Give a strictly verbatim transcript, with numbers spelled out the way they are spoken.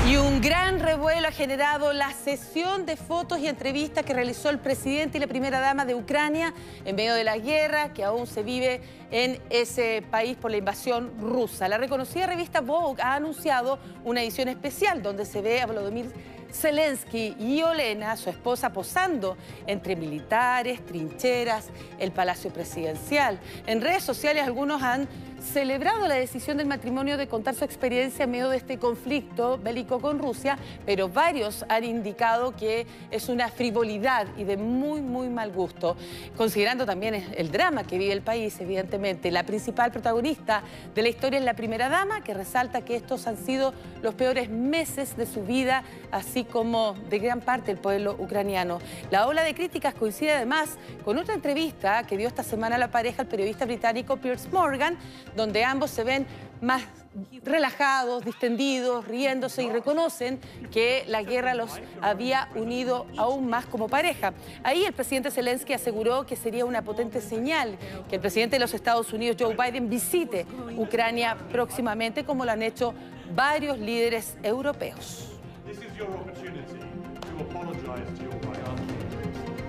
Y un gran revuelo ha generado la sesión de fotos y entrevistas que realizó el presidente y la primera dama de Ucrania en medio de la guerra que aún se vive en ese país por la invasión rusa. La reconocida revista Vogue ha anunciado una edición especial donde se ve a Volodymyr Zelensky y Olena, su esposa, posando entre militares, trincheras, el palacio presidencial. En redes sociales algunos han celebrado la decisión del matrimonio de contar su experiencia en medio de este conflicto bélico con Rusia, pero varios han indicado que es una frivolidad y de muy, muy mal gusto, considerando también el drama que vive el país, evidentemente. La principal protagonista de la historia es la primera dama, que resalta que estos han sido los peores meses de su vida, así como de gran parte del pueblo ucraniano. La ola de críticas coincide además con otra entrevista que dio esta semana la pareja al periodista británico Piers Morgan, donde ambos se ven más relajados, distendidos, riéndose y reconocen que la guerra los había unido aún más como pareja. Ahí el presidente Zelensky aseguró que sería una potente señal que el presidente de los Estados Unidos, Joe Biden, visite Ucrania próximamente, como lo han hecho varios líderes europeos.